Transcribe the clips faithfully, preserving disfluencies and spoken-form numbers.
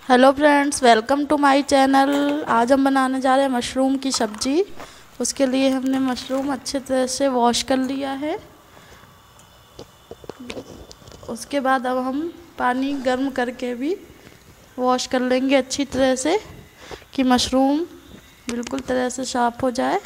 Hello friends, welcome to my channel. आज हम बनाने जा रहे हैं मशरूम की सब्ज़ी। उसके लिए हमने मशरूम अच्छे तरह से वॉश कर लिया है। उसके बाद अब हम पानी गर्म करके भी वॉश कर लेंगे अच्छी तरह से कि मशरूम बिल्कुल तरह से साफ़ हो जाए।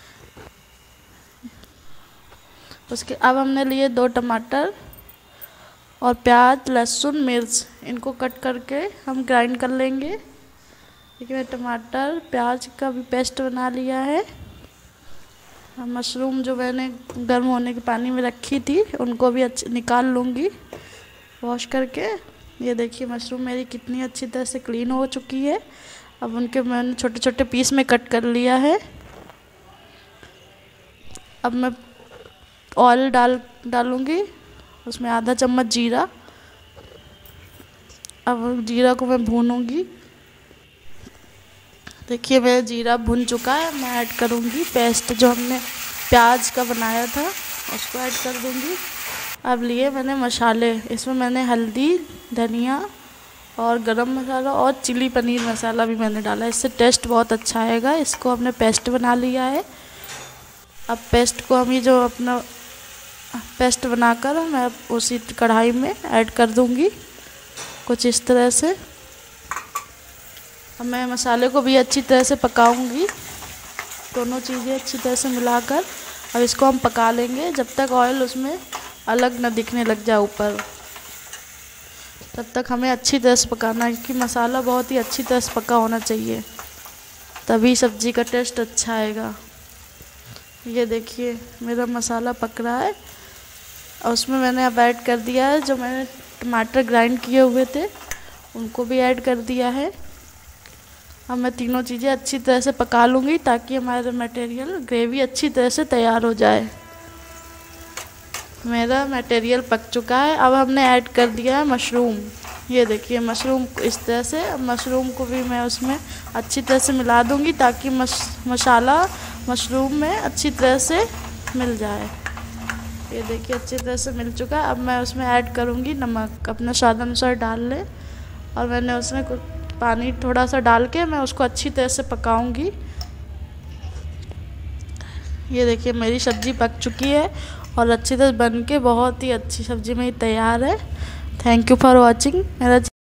उसके अब हमने लिए दो टमाटर और प्याज, लहसुन, मिर्च, इनको कट करके हम ग्राइंड कर लेंगे। देखिए मैं टमाटर प्याज का भी पेस्ट बना लिया है। हम मशरूम जो मैंने गर्म होने के पानी में रखी थी उनको भी अच्छे निकाल लूँगी वॉश करके। ये देखिए मशरूम मेरी कितनी अच्छी तरह से क्लीन हो चुकी है। अब उनके मैंने छोटे छोटे पीस में कट कर लिया है। अब मैं ऑयल डाल डालूँगी, उसमें आधा चम्मच जीरा। अब जीरा को मैं भूनूंगी। देखिए मेरा जीरा भुन चुका है। मैं ऐड करूंगी पेस्ट जो हमने प्याज का बनाया था, उसको ऐड कर दूंगी। अब लिए मैंने मसाले, इसमें मैंने हल्दी, धनिया और गरम मसाला और चिली पनीर मसाला भी मैंने डाला। इससे टेस्ट बहुत अच्छा आएगा। इसको हमने पेस्ट बना लिया है। अब पेस्ट को हम ये जो अपना पेस्ट बनाकर मैं उसी कढ़ाई में ऐड कर दूंगी कुछ इस तरह से। अब मैं मसाले को भी अच्छी तरह से पकाऊंगी, दोनों चीज़ें अच्छी तरह से मिलाकर। अब इसको हम पका लेंगे जब तक ऑयल उसमें अलग न दिखने लग जाए ऊपर। तब तक हमें अच्छी तरह से पकाना है क्योंकि मसाला बहुत ही अच्छी तरह से पका होना चाहिए, तभी सब्ज़ी का टेस्ट अच्छा आएगा। ये देखिए मेरा मसाला पक रहा है और उसमें मैंने अब ऐड कर दिया है जो मैंने टमाटर ग्राइंड किए हुए थे, उनको भी ऐड कर दिया है। अब मैं तीनों चीज़ें अच्छी तरह से पका लूँगी ताकि हमारा मटेरियल ग्रेवी अच्छी तरह से तैयार हो जाए। मेरा मटेरियल पक चुका है। अब हमने ऐड कर दिया है मशरूम। ये देखिए मशरूम इस तरह से। अब मशरूम को भी मैं उसमें अच्छी तरह से मिला दूँगी ताकि मश मसाला मशरूम में अच्छी तरह से मिल जाए। ये देखिए अच्छी तरह से मिल चुका है। अब मैं उसमें ऐड करूँगी नमक, अपना स्वाद अनुसार डाल लें। और मैंने उसमें कुछ पानी थोड़ा सा डाल के मैं उसको अच्छी तरह से पकाऊंगी। ये देखिए मेरी सब्ज़ी पक चुकी है और अच्छी तरह बन के बहुत ही अच्छी सब्ज़ी मेरी तैयार है। Thank you for watching. मेरा